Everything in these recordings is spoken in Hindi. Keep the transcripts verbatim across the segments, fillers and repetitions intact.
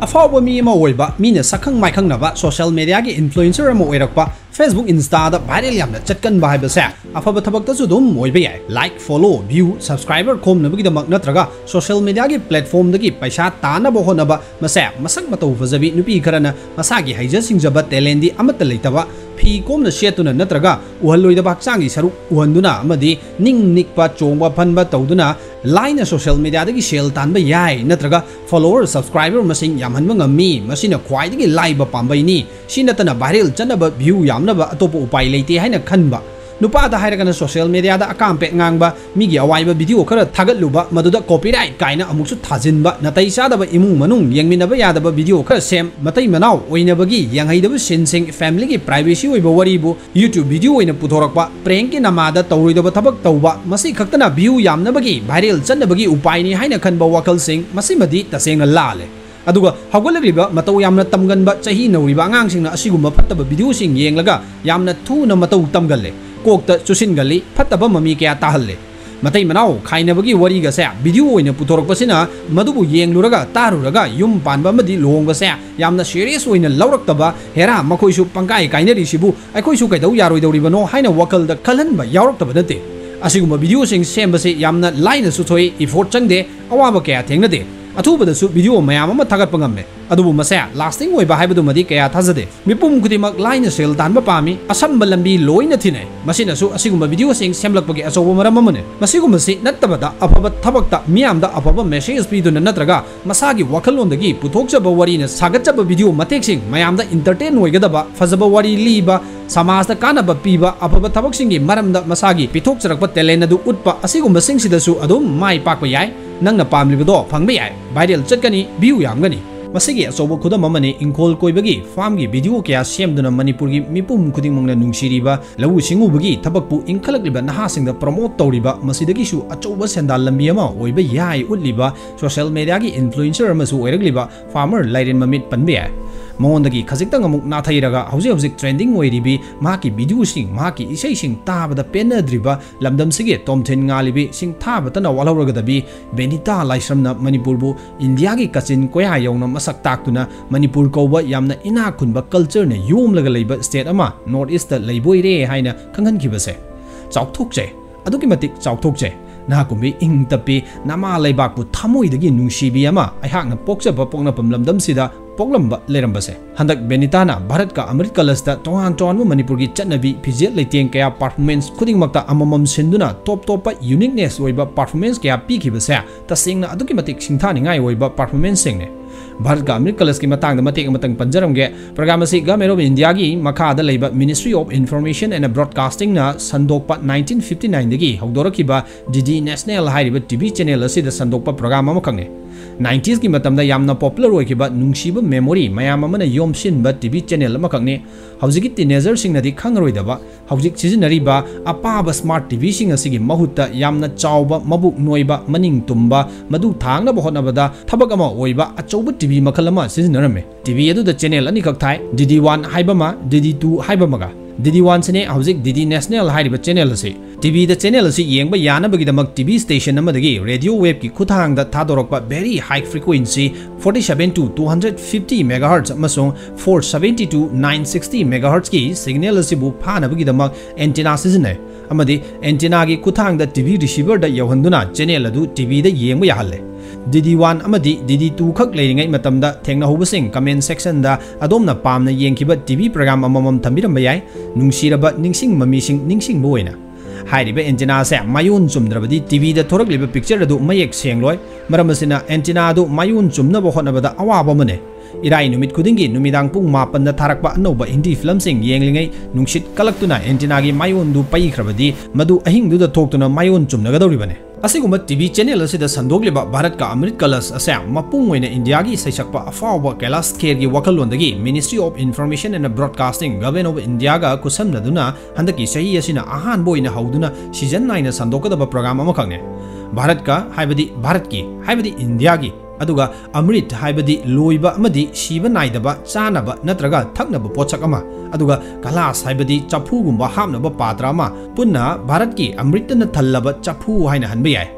अफाव मी अमा ओइबा मीने सखंग माइखंगनबा सोशल मीडिया की इन्फ्लुएंसर अमा ओइरकपा Facebook Insta दा वायरल यामना चटकन बा हाइबसे अफब थबक्तसु दुम ओइबे याय लाइक फॉलो व्यू सब्सक्राइबर खोमनबगिदमक नत्रगा सोशल मीडिया की प्लेटफॉर्म दगी पैसा तानब होनबा मसे मसक मतौ फजबी नुपी खरना मसागी हाइज सिंगजबा टैलेंट अमत लेतबा फी कोमन सेतुना नत्रगा उहलोइदबा हक्चांगी सरuk उहंदुना अमदी निंग निकपा चोंगबा फनबा तौदुना लाइन सोशल मीडिया दगी सेल तानबा याय नत्रगा फॉलोअर सब्सक्राइबर मसिंग यामहनबा ngami मसिना ख्वाइदगी लाइबा पांबैनी सिनतना वायरल चनबा व्यू यामनबा अतोप उपाय लेते हाइना खनबा नुपादा हाइरगना सोशल मीडिया दा अकामपे nganगबा मिगी अवाइबा वीडियो खर थागतलुबा मदुदा कॉपीराइट काइना अमुकसु थाजिनबा नतै चादबा इमुंग मनुंग यंगमिनबा यादबा वीडियो खर सेम मतै मनाव ओइनबगी यंगैदबा सिनसिंग फैमिली की प्राइवेसी ओइबा वरीबु YouTube वीडियो ओइना पुथोरकबा प्रेंक की नमादा तौरोइदबा थबक तौबा मसी खक्तना व्यू यामनबगी वायरल चनबगी उपायनी हाइना खनबा वखलसिंग मसीमदी तसेंगा लाले अदुगा हौगलग्लिबा मतौ यामना तमगनबा चही नौरिबा आंगांसिंगना असिगुम्बा फत्तबा वीडियोसिंग येंगलगा यामना थुना मतौ तमगल्ले कोकता चुसिनगली फत्तबा ममी क्या ताहल्ले मतै मनाव खाइनबगी वरीगसे वीडियो ओइना पुथोरकपसिना मदुबु येंगलुरगा तारुरगा युम पानबा मदि लोंगबसे यामना सीरियस ओइना लौरक्तबा हेरा मखोइसु पंकाय काइनरिसिबु अखोइसु कैदौ यारोइदौरिबनो हाइना वकलदा खलहनबा यावरक्तबा नते असिगुम्बा वीडियोसिंग सेमबसे यामना लाइना सुथोइ इफोर्ट चंगदे अवाबा क्या थेंगनदे अथुबदसु वीडियो मयाम अमा थागतपा ngame अदुबु मसे लास्टिंग ओइबा हाइबदुमदि कया थाजदे मिपुम खुदिमक लाइन सेल तानबा पामी असंबा लंबी लोइना थिने मसिनसु असिगुम्बा वीडियो सिंग सेमलकपगे अचौबा मरम अमने मसिगुम्बसि नत्तबदा अफबा थबक्ता मियामदा अफबा मेसेज पीदुना नत्रगा मसागी वखलोंदगी पुथोकचबा वरीना सागतचबा वीडियो मतेक्सिंग मयामदा इंटरटेन ओइगदबा फजबा वरी लीबा समाजदा कानबा पीबा अफबा थबकसिंगी मरमदा मसागी पिथोकचरकपा टैलेंट अदु उटपा असिगुम्बा सिंगसिदसु अदुम माइ पाकपा याय नंगना पामलिबदो फंगबा याय वायरल चटकनी व्यू यामगनी मसिगी अचौबा खुदम अमने इंखोल कोइबगी फार्मगी वीडियो क्या सेमदुना मणिपुरगी मिपुम खुदिंगमंगना नुंगसिरिबा लवु सिंगुबगी थबकपु इंखलकलिबा नहासिंगदा प्रमोट तौरिबा मसिदगिसु अचौबा सेंदाल लंबी अमा ओइबा याय उतलिबा सोशल मीडिया की इन्फ्लुएंसर अमसु ओइरगलिबा फार्मर लाइरेन ममित पनबे याय मौनदगी खजिक्तंग अमुक नाथैरगा हौजे हौजिक ट्रेंडिंग ओइरिबी माकी वीडियोसिंग माकी इसेइसिंग ताबदा पेनद्रिबा lamdamsigi tomthin ngalibi sing thabatana walhoragadabi Benita Laishramna Manipurbu India gi kachin koya yauna masak taktuna Manipur koba yamna ina khunba culture ne yomlaga leiba state ama north east ta leiboire haina khanghan khibase chauthokche aduki matik chauthokche na kumbi ing tapi nama leibak bu thamoidagi nungsibi ama aihakna pokchaba poknapam lamdamsida पोगलंबा लेरंबसे हंदक बेनिताना भारत का अमृत कलश दा तोहान तोहान मणिपुरगी चटनाबी फिजियल लेतेंग कया परफॉर्मेंस खुदिंगमक्ता अममम सिंदुना टॉप टॉप यूनिकनेस ओइबा परफॉर्मेंस कया पीखिबसे तसेंगना अदुकी मतिक सिंथानिंगाय ओइबा परफॉर्मेंस सिंगने भारत का अमृत कलश की मतंग मतेक मतंग पंजरमगे प्रोग्राम असी गवर्नमेंट ऑफ इंडिया की मखादा लेबा ministry of information and broadcasting ना संदोकपा नाइनटीन फिफ्टी नाइन दगी हौदोरखिबा डीडी नेशनल हाइरिबा टीवी चैनल असिदा संदोकपा प्रोग्राम अमा खंगने नाइनटीज़ की मतमदा यामना पॉपुलर होइखिबा नुंगसिबा मेमोरी मयाम अमना योमसिनबा टीवी चैनल अमा खंगने हौजिकी टीनेजर सिंगनदि खंगरोइदबा हौजिक सिजनरिबा अपाबा स्मार्ट टीवी सिंग असिगी महुत्ता यामना चावबा मबुक नोइबा मनिंग तुंबा मदु थांगना बहोनबदा थबक अमा ओइबा अचौबा टीवी मखल अमा सिजनरमे टीवी अदुदा चैनल अनि खक थाय डीडी वन हाइबमा डीडी टू हाइबमगा डीडी वन से हौजिक डीडी नेशनल हाइरिबा चैनल असे टीवी द चैनल असे येंबा यानबगिदमक टीवी स्टेशन अमदगी रेडियो वेव की खुथांगदा थादोरकपा very high frequency forty seven two two fifty megahertz अमसों four seventy two nine sixty megahertz की सिग्नल असिबु फानबगिदमक एंटेना सिजने अमदी एंटेना की खुथांगदा टीवी रिसीवर द यौहंदुना चैनल अदु टीवी द येंबा याहल्ले डीडी वन अमदी डीडी टू खक लेरिंगै मतमदा थेंगना होबसिंग कमेंट सेक्शन दा अदोमना पामना येंखिबा टीवी प्रोग्राम अममम थंबिरम याय नुंगसिरबा निंगसिंग ममीसिंग निंगसिंग बोइना हाइरिबा एंटेना से मायून चुमद्रबदी टीवी दा थोरकलिबा पिक्चर अदु मयेक सेंगलोय मरमसिना एंटेना अदु मायून चुमनबा होनबदा अवाबा मने इराई नुमित खुदिंगी नुमिदांग पुंग मापन थारकपा अनौबा हिंदी फिल्म सिंग येंगलिंगै नुंगसित कलक्तुना एंटेना गी मायून दु पैख्रबदी मदु अहिंग दुदा थोक्तुना मायून चुमनगदौरिबने असिगुम्बा टीवी चैनल असिदा संदोगलिबा भारत का अमृत कलश असे मपुंग ओइना इंडिया की सैसकपा अफावबा कैलाश खेर की वखलोंदगी ministry of information and broadcasting government of India का कुसमनदुना हंदकी सही असिना अहानबो ओइना हौदुना सीजन नाइन संदोकदबा प्रोग्राम अमा खंगने भारत का हाइबदी भारत की हाइबदी इंडिया की अदुगा अमृत हाइबदी लोइबा अमदी सीबा नाइदबा चानबा नत्रगा थकनबा पोचक अमा अदुगा कलास हाइबदी चफुगुम्बा हामनबा पात्र अमा पुन्ना भारत की अमृतन थल्लबा चफु हाइना हनबा याय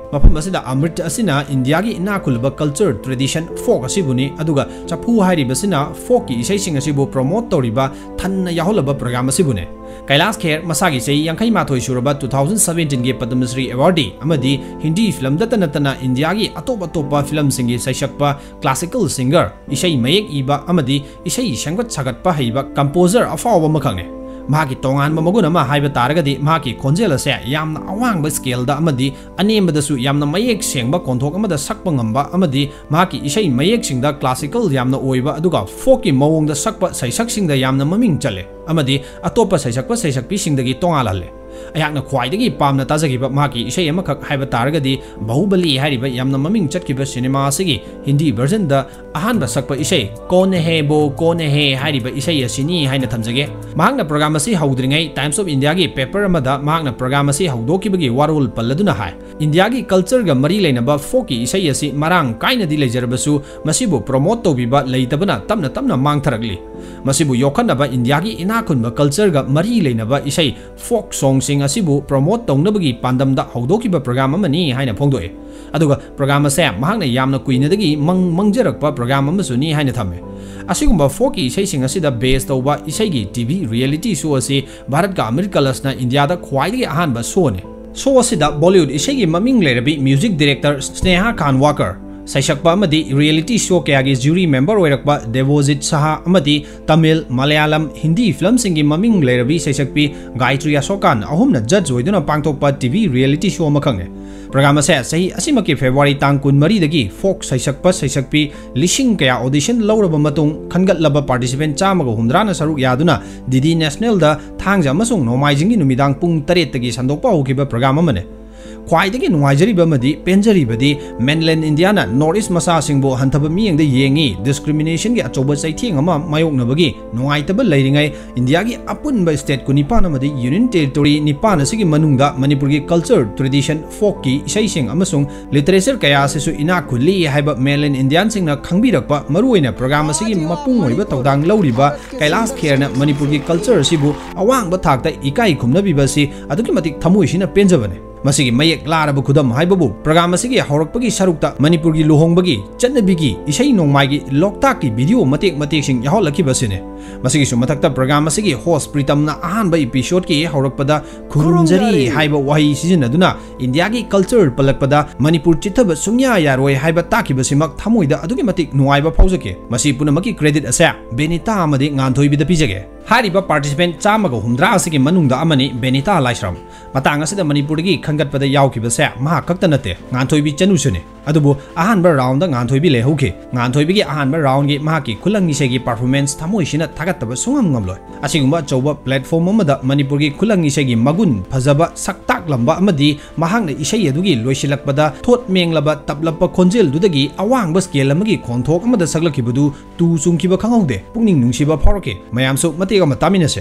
मफम असिदा अमृत असिना इंडिया की इना खुलबा कल्चर ट्रेडिशन फोक असिबुनी अदुगा चफू हाइरिबसिना फोक की इसेसिंग असिबु प्रमोट तौरिबा थन्ना याहोलबा प्रोग्राम असिबुने कैलाश खेर मसागी से यांखई माथोई सुरबा टू थाउजेंड सेवेंटीन के पद्मश्री अवार्डी अमदी हिंदी फिल्म दत्त नतना इंडिया की अतोप अतोप फिल्म सिंगी सैसक्पा क्लासिकल सिंगर इसेई मयेक इबा अमदी इसेई संगत सगतपा हईबा कंपोजर अफाव मखंगने माकी तोंगान मगुन अमा हाइबा तारगदी माकी खोंजेल असे यामना अवांगबा स्केल दा अमदी अनेमदसु यामना मयेक सेंगबा कोंथोक अमदा सकपा ngamba अमदी माकी इसेई मयेक सिंगदा क्लासिकल यामना ओइबा अदुगा फोक की मवोंगदा सकपा सैसक सिंगदा यामना ममिंग चले अमदी अतोपा सैसकपा सैसकपी सिंगदगी तोंगालहले अयाकना ख्वाइदगी पामना ताजगिबा माकी इसेई अमखक हाइबा तारगदी बाहुबली हारिबा यामना ममिंग चटकिबा सिनेमा असिगी हिंदी वर्जन दा अहानबा सकपा इसेई कोन हे बो कोन हे हारिबा इसेई असिनी हाइना थमजगे मांगना प्रोग्राम असि हौद्रिङै टाइम्स ऑफ इंडिया की पेपर अमदा मांगना प्रोग्राम असि हौदोकिबगी वारोल पल्लदुना हाय इंडिया की कल्चर गा मरी लेनबा फोक की इसेई असि मरांग काइनदी लेजरबसु मसिबु प्रमोट तौबिबा लेइतबना तमना तमना मांगथरगली मसिबु योखनबा इंडिया की इनाखुनबा कल्चर गा मरी लेनबा इसेई फोक सॉन्ग सिंग असिबु प्रमोट तौनबगी पांदमदा हौदोकिबा प्रोग्राम अमनी हाइना फोंदोए अदुगा प्रोग्राम असे मांगना यामना कुइनदगी मंग मंगजरकपा प्रोग्राम अमसुनी हाइना थमे असिगुम्बा फोक की इसेई सिंग असिदा बेस तौबा इसेगी टीवी रियलिटी शो असि भारत का अमृत कलशना इंडिया दा ख्वाइदगी अहानबा शोने शो असिदा बॉलीवुड इसेगी ममिंग लेरबी music director Sneha Khanwalkar सैसक्पा अमदी रियलिटी शो कयागी ज्यूरी मेंबर ओइरकपा देवोजित साहा अमदी तमिल मलयालम हिंदी फिल्म सिंगी ममिंग लेरबी सैसक्पी गायत्री अशोकान अहुमना जज ओइदुना पांगथोकपा टीवी रियलिटी शो अमखंगे प्रोग्राम असे सही असिमकी फेब्रुवारी तांग कुनमरी दगी फोक सैसक्पा सैसक्पी लिसिंग कया ऑडिशन लौरबा मतुंग खनगतलबा पार्टिसिपेंट चामगा हुमद्राना सरुक यादुना डीडी नेशनल दा थांगजा अमसुंग नोमाइजिंगी नुमिदांग पुंग तरेट तगी संदोकपा होकिबा प्रोग्राम अमने ख्वाइदगी नुवाइजरीबमदी पेंजरीबदी मेनलैंड इंडियाना नॉर्थ ईस्ट मसासिंगबो हंथब मियंगदा येंगी डिस्क्रिमिनेशन की अचौब चैथिंग अमा मायोकनबगी नुवाइतब लैरिङै इंडिया की अपुनब स्टेट कुनिपान अमदी यूनियन टेरिटोरी निपान असिगी मनुंगदा मणिपुर की कल्चर ट्रेडिशन फोक की इसेसिंग अमसुंग लिटरेचर कया असिसु इना खुली हाइबा मेनलैंड इंडियन सिंगना खंगबिरकपा मरुओइना प्रोग्राम असिगी मपुंग ओइबा तौदांग लौरिबा कैलाश खेरना मणिपुर की कल्चर असिबु अवांगबा थाकता इकाई खुमनबिबसि अदुकी मतिक थमुइसिना पेंजबने मसिगी मयेक लारब खुदम हाइबबु प्रोग्राम असिगी हौरकपगी सरुकता मणिपुरगी लुहोंगबगी चटनाबिगी इसेई नोंमाइगी लोकताकी वीडियो मतेक मतेकसिंग याहोलखिबसिने मसिगी सुमथक्ता प्रोग्राम असिगी होस्ट प्रीतमना अहानबा एपिसोड की हौरकपदा खुरुमजरी हाइबा वाही सिजनदुना इंडिया की कल्चर पलकपदा मणिपुर चिथब सुंया यारोय हाइबा ताकिबसिमक थमोइदा अदुगी मतिक नुवाइबा फाउजके मसि पुनमकी क्रेडिट असे बेनिता अमदी गांथोइबिदा पिजगे हारिबा पार्टिसिपेंट चामगा हुमद्रा असिगी मनुंगदा अमनी बेनिता लाइश्रम मतंग असिदा मणिपुरगी खंगतपदा यावखिबसे महा खक्ता नते गांथोइबी चनुसुने अदुबु अहानबा राउंड दा गांथोइबी लेहौखे गांथोइबीगी अहानबा राउंड गी महाकी खुलंगिसेगी परफॉर्मेंस थमोइसिना थागतब सुंगम ngमलोय असिगुम्बा चौबा प्लेटफॉर्म अमदा मणिपुरगी खुलंगिसेगी मगुन फजबा सक्ताक लंबा अमदी महांगना इसेई अदुगी लोइसिलकपदा थोट मेंगलबा तपलप खोंजेल दुदगी अवांगबा स्केल अमगी खोंथोक अमदा सगलखिबदु तु सुंखिबा खंगौदे पुंगनिंग नुंसिबा फारोके मयामसु मतेग अमा तामिनसे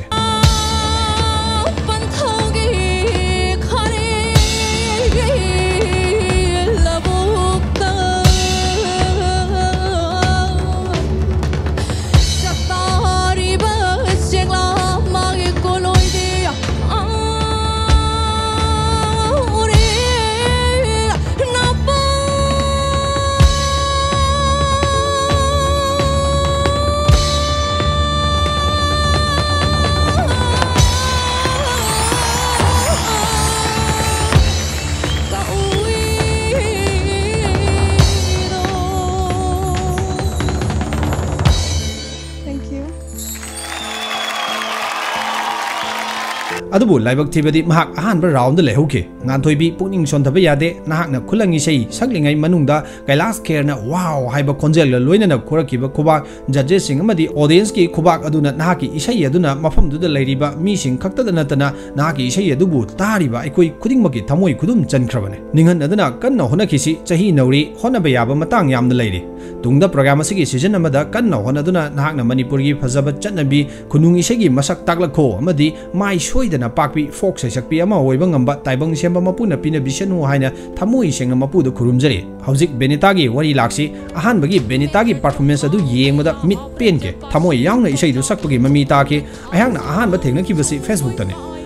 अदुबु लाइबक थिबदी महाक अहानबा राउंड लेहौके गांथोइबी पुनिंग सोनथबा यादे नाहकना खुलंगी sei saklingai manungda कैलाश खेरना वाव हाइबा खोंजेल लोइनना खोरकिबा खुबाक जजेस सिंग अमदी ऑडियंस की खुबाक अदुना नाहकी इसै अदुना मफमदुदा लैरिबा मीसिंग खक्तदा नतना नाहकी इसै अदुबु तारिबा अखोइ खुदिंगमकी थमोइ खुदुम चनख्रबने निंगन अदुना कन्ना होनखिसि चही नौरी होनबा याबा मतंग यामना लैरि तुंगदा प्रोग्राम असिगी सीजन अमदा कन्ना होनदुना नाहकना मणिपुरगी फजबा चटनाबी खुनुंग इसैगी मसक ताकलखो अमदी माइ सोइदना पाकपी फोक सैसक्पी अमा ओइबा ngamba ताइबंग सेंबा मपुना पिना बिसनु हाइना थमोइ सेंगा मपुदा खुरुमजरी हौजिक बेनितागी वरी लाक्सी अहानबगी बेनितागी परफॉर्मेंस अदु येंगबदा मिट पेनके थमोइ यावना इसैदु सकपगी ममी ताके अहांगना अहानबा थेंगनखिबसि फेसबुक तने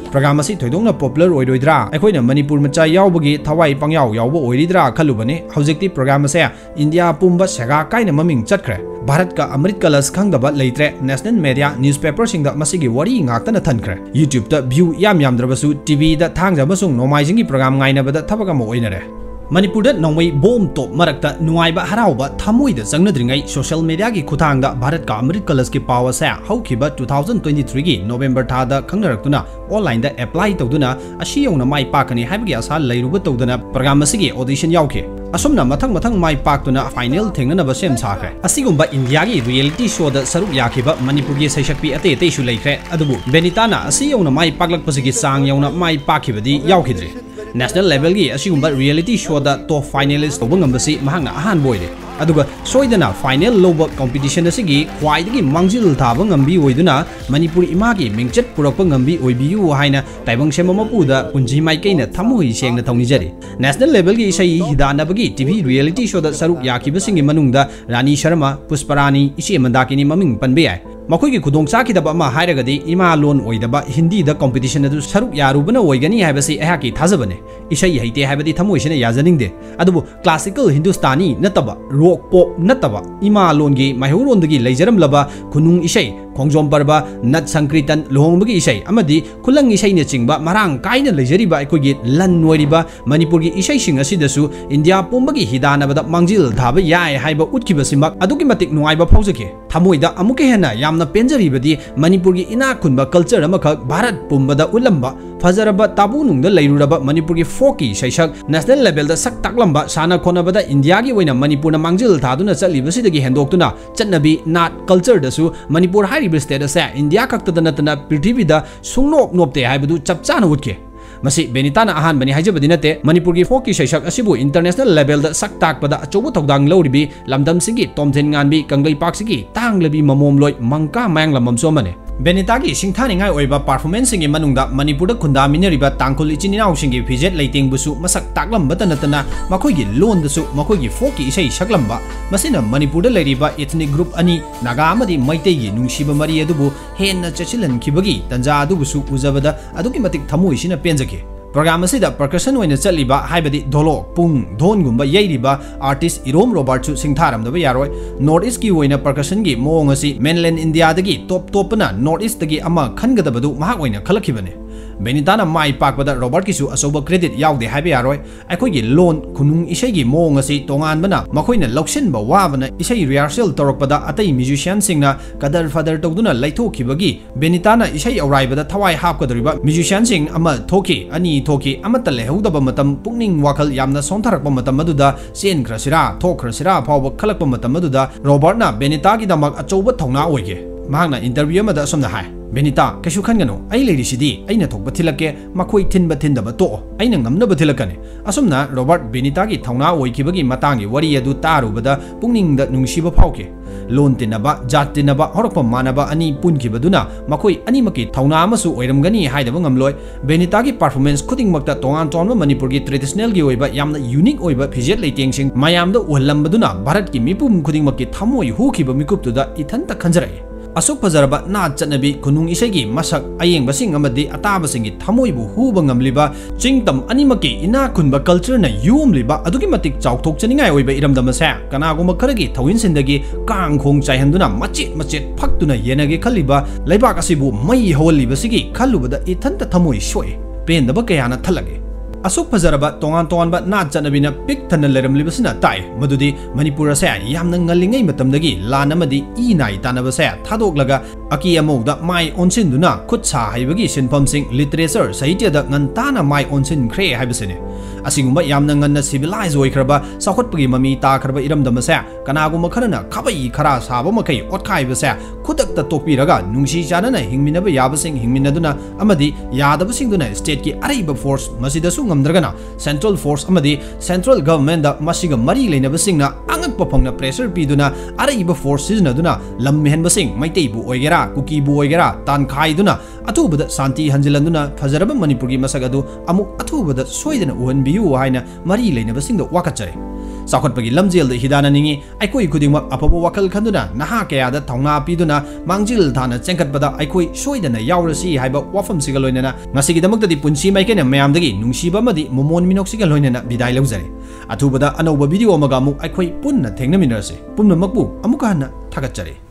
program asi thoidongna popular oiroidra aikoina manipur macha yaubagi thawai pangyau yauba oiridra khalubane hojikti program ase india pumba sega kaina maming chatkre Bharat Ka Amrit Kalash khangdaba leitre national media newspaper singda masigi wari ngaktana thankre YouTube da view yam yamdrabasu T V da thangja masung nomaijingi program ngainabada thabaga mo oinare Manipur da nongmai bom top marakta nuaiba harauba thamoi da jangnadringai social media gi khuthangda Bharat Ka Amrit Kalash ki power sa haukiba two thousand twenty-three gi November tha da khangnaraktuna online da apply tawduna ashi yongna mai pakani haibagi asa leiruba tawduna program asigi audition yauke asomna mathang mathang mai paktuna final thengnanaba sem sakre asigumba India gi reality show da saruk yakiba Manipurgi saisakpi ate ate shu leikre adubu Benita na asi yongna mai paklakpasigi sang yongna mai pakibadi yaukidre national level gi asigumba reality show da top finalist tawba ngambasi mahangna ahan boide aduga soidana final loba competition asigi khwaidagi mangjil thaba ngambi oiduna Manipur ima gi mingchat purakpa ngambi oibiyu haina taibang semamapuda punji mai kaina thamoi sengna thongnijari national level gi isai hidanabagi T V reality show da saruk yakibasingi manungda Rani Sharma Pusparani isi mandakini maming panbe ai makhoi khudong chakidaba ma hairagadi ima lon oidaba Hindi da competition adu saruk yarubana oigani haibasi ahaki thajabane isai haite haibadi thamoisina yajaningde adubu classical Hindustani nataba rock pop nataba ima longi maihurondagi leijaramlaba khunung isai khongjom parba nat sankritan lohongbagi isai amadi khulang isai ne chingba marang kaina leijariba aikogi lan noiriba Manipurgi isai sing asidasu India pumbagi hidanabada mangjil dhaba yai haiba utkibasimak adugi matik nuaiba phawjake thamoida amuke hena yamna penjaribadi Manipurgi ina khunba culture amakak Bharat pumbada ulamba fajaraba tabu nungda leiruraba Manipurgi folki saisak national level da sak taklamba sana khonabada India gi oina Manipurna mangjil thaduna challibasidagi hendoktuna chatnabi naat culture dasu Manipur hai state asa India kakta natana prithivida sungnop nopte haibadu chapchana utke masi Benita na ahan bani haijabadi nate Manipurgi folki saisak asibu international level da sak takpada achobu thodang loribi lamdamsigi tomthen nganbi kanglai paksigi tanglabi mamomloi mangka mayang lamamso mane Benita gi singthaningai oiba performance singi manungda Manipur da khunda minariba tangkhul ichininaw singi fijet leiting busu masak taklamba tanatana makhoi gi lon dasu makhoi gi folki isai saklamba masina Manipur da leiriba ethnic group ani naga amadi maitei gi nungsiba mari adubu henna chachilan khibagi tanja adubusu ujabada aduki matik thamoi sina penjake program asida percussion oina chaliba haibadi dolok pung dhon gumba yairiba artist Irom Robert chu singtharamdaba yaroi north east ki oina percussion gi moong asi mainland India dagi top topna north east dagi ama khangadabadu mahak oina khalakibane Benita na mai pakpada Robert ki su asoba credit yaude haibe yaroi aikoi gi lon khunung isai gi moong asi tongan bana makhoina loksin ba wabana isai rehearsal torokpada atai musician singna kadar father togduna laithokibagi Benita na isai auraibada thawai hapkadriba musician sing ama thoki ani thoki amata lehudaba matam pukning wakal yamna sontharakpa matam aduda sen khrasira thokhrasira phawba khalakpa matam aduda Robert na Benita gi damak achoba thongna oige mahakna interview amada somna hai Benita kaishu khangano ai leirisidi aina thokba thilake makhoi thinba thindaba to aina ngamnaba thilakane asomna Robert Benita gi thongna oikibagi matangi wari adu tarubada pungningda nungsiba phauke lon tinaba jat tinaba horokpa manaba ani punkibaduna makhoi animaki thongna amasu oiramgani haidaba ngamloi Benita gi performance khudingmakta tongan tonba Manipurgi traditional gi oiba yamna unique oiba fijet leitengsing mayamda uhalambaduna Bharat ki mipum khudingmakki thamoi hukiba mikuptuda ithanta khanjarai asuk fajaraba naat chatnabi khunung isegi masak ayengbasing amadi atabasingi thamoibu huba ngamliba chingtam animaki ina khunba culture na yumliba adugi matik chauthokchaningai oiba iramdama sa kanaguma kharagi thawin sindagi kangkhong chaihanduna machet machet phaktuna yenage khaliba laibak asibu mai holiba sigi khalubada ithanta thamoi soi pendaba kayana thalage asuk fajaraba tongan tonganba naat chatnabina pik thana leramlibasina tai madudi Manipur asa yamna ngalingai matamdagi lan amadi i nai tanaba sa thadoklaga aki amogda mai onsinduna khutsa haibagi sinpham sing literature sahitya da ngantana mai onsin khre haibasine asigumba yamna nganna civilize oikraba sakhotpagi mami ta kharba iramdama sa kanaguma kharana khabai khara saba makai otkhaiba sa khudakta tokpiraga nungsi chanana hingminaba yabasing hingminaduna amadi yadabasingduna state ki araiba force masidasu ngamdragana central force amadi central government da masiga mari leinabasingna angakpa phongna pressure piduna araiba force siznaduna lammehenbasing maiteibu oigera kukibu oigera tankhaiduna atubada santi hanjilanduna fajaraba Manipurgi masagadu amuk atubada soidana uhanbiyu haina mari leinabasingda wakachare चाखोटपगी लमजेल हिदाननिंगी अखोई खुदिंगमक अफब वखल खंदुना नहा कयादा थौना पीदुना मांजिल थाना चेंखटपदा अखोई सोइदना यावरसी हाइबा वाफमसिगा लोइनना ngasigidamakdadi punchi maikena mayamdagi nungsiba amadi momon minoksiga loinana bidai laujare athubada anauba video amaga amuk akhoi punna thengnaminarase pumnamakbu amuka hana thagatjare।